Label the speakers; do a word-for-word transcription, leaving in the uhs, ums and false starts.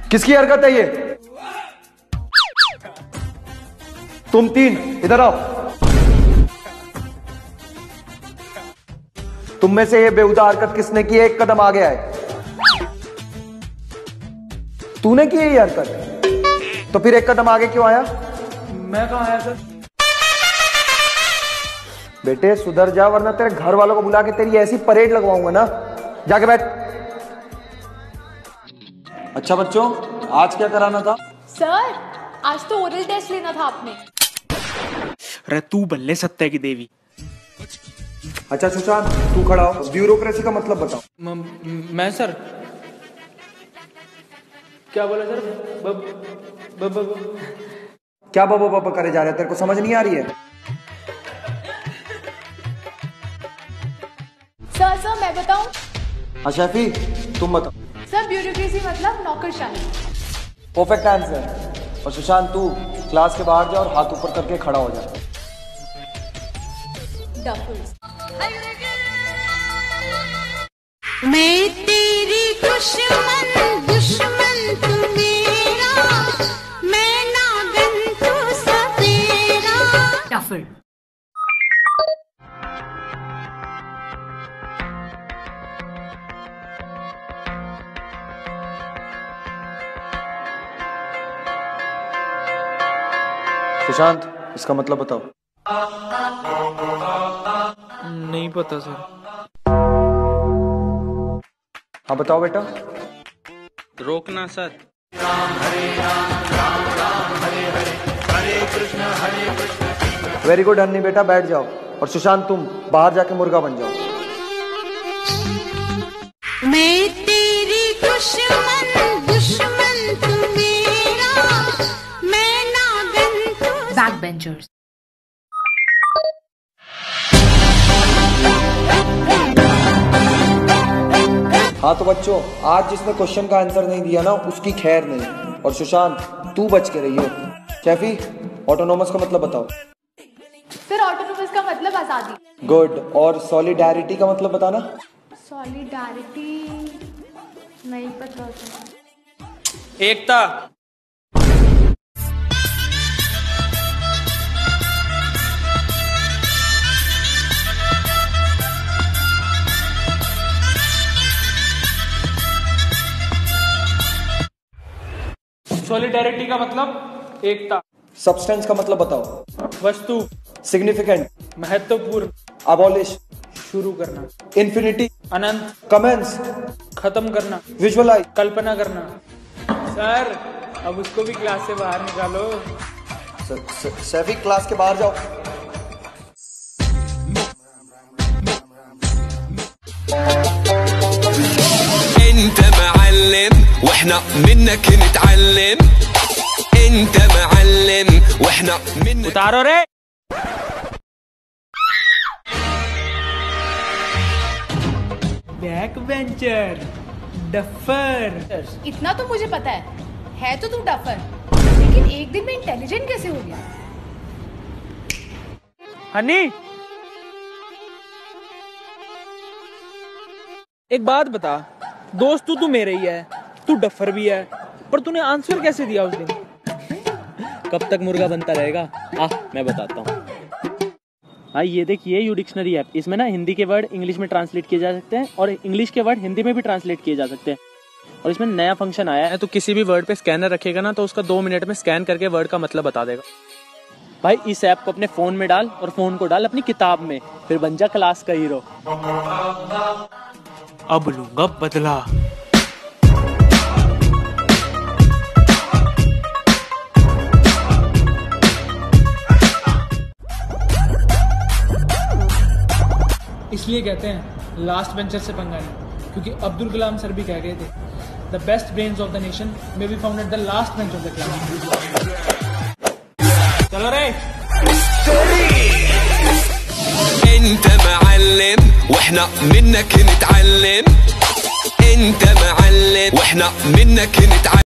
Speaker 1: किसकी हरकत है ये? तुम तीन इधर आओ। तुम में से ये बेहुदा हरकत किसने की है? एक कदम आगे आए। तूने की है ये हरकत, तो फिर एक कदम आगे क्यों आया?
Speaker 2: मैं कहाँ आया सर?
Speaker 1: बेटे सुधर जा, वरना तेरे घर वालों को बुला के तेरी ऐसी परेड लगवाऊंगा ना। जाके बैठ। अच्छा बच्चों, आज क्या कराना था?
Speaker 3: सर आज तो ओरल टेस्ट लेना था आपने।
Speaker 2: अरे तू बल्ले सत्य की देवी।
Speaker 1: अच्छा सुशांत, तू खड़ा हो। ब्यूरोक्रेसी का मतलब बताओ।
Speaker 2: म, म, मैं सर क्या बोला सर? बब, बब, बब,
Speaker 1: क्या बब बब करे जा रहे? तेरे को समझ नहीं आ रही है?
Speaker 3: सर सर मैं बताऊं?
Speaker 1: हाँ शैफी तुम बताओ।
Speaker 3: सर ब्यूरोक्रेसी मतलब नौकरशाही।
Speaker 1: Perfect answer. और सुशांत तू क्लास के बाहर जा और हाथ ऊपर करके खड़ा हो जा।
Speaker 3: डफर्स।
Speaker 4: मैं तेरी दुश्मन दुश्मन तू मेरा, मैं नागन तू सवेरा।
Speaker 3: डफर।
Speaker 1: सुशांत इसका मतलब बताओ।
Speaker 2: नहीं पता सर।
Speaker 1: हाँ बताओ बेटा।
Speaker 2: रोकना सर।
Speaker 1: वेरी गुड हनी बेटा, बैठ जाओ। और सुशांत तुम बाहर जाके मुर्गा बन जाओ।
Speaker 4: मैं तेरी दुश्मन दुश्मन तू मेरा, मैं नागन तू।
Speaker 3: Back benchers.
Speaker 1: हाँ तो बच्चों, आज जिसने क्वेश्चन का आंसर नहीं दिया ना उसकी खैर नहीं। और सुशांत तू बच के रहियो। कैफी ऑटोनोमस का मतलब बताओ।
Speaker 3: सर ऑटोनोमस का मतलब आजादी।
Speaker 1: गुड। और सॉलिडारिटी का मतलब बताना।
Speaker 3: सॉलिडारिटी नहीं पता सर।
Speaker 2: एकता। सॉलिडारिटी का मतलब एकता।
Speaker 1: सब्सटेंस का मतलब बताओ।
Speaker 2: वस्तु।
Speaker 1: सिग्निफिकेंट।
Speaker 2: महत्वपूर्ण।
Speaker 1: अबॉलिश।
Speaker 2: शुरू करना।
Speaker 1: इन्फिनिटी।
Speaker 2: अनंत।
Speaker 1: कमेंस।
Speaker 2: खत्म करना।
Speaker 1: विजुअलाइज।
Speaker 2: कल्पना करना। सर अब उसको भी क्लास से बाहर निकालो।
Speaker 1: सैफी क्लास के बाहर जाओ।
Speaker 5: انت معلم واحنا منك نتعلم. انت معلم واحنا منك.
Speaker 2: उतारो रे। Back bencher. डफर।
Speaker 3: इतना तो मुझे पता है है तो तू डफर, लेकिन एक दिन में इंटेलिजेंट कैसे हो गया?
Speaker 2: हनी एक बात बता, दोस्त तू तू मेरे ही है, तू डफर भी है, पर तूने आंसर कैसे दिया उस दिन?
Speaker 6: कब तक मुर्गा बनता रहेगा? आ मैं बताता हूँ। हाँ ये देखिए यू डिक्शनरी ऐप, इसमें ना हिंदी के वर्ड इंग्लिश में ट्रांसलेट किए जा सकते हैं और इंग्लिश के वर्ड हिंदी में भी ट्रांसलेट किए जा सकते हैं। और इसमें नया फंक्शन आया है, तो किसी भी वर्ड पे स्कैनर रखेगा ना तो उसका दो मिनट में स्कैन करके वर्ड का मतलब बता देगा। भाई इस ऐप को अपने फोन में डाल और फोन को डाल अपनी किताब में, फिर बन जा क्लास का हीरो।
Speaker 2: अब लूंगा बदला। इसलिए कहते हैं लास्ट बेंचर से पंगा नहीं, क्योंकि अब्दुल कलाम सर भी कह गए थे the best brains of the nation may be found at the last bench of the class. चलो रे।
Speaker 5: انت معلم واحنا منك نتعلم. انت معلم واحنا منك نتعلم.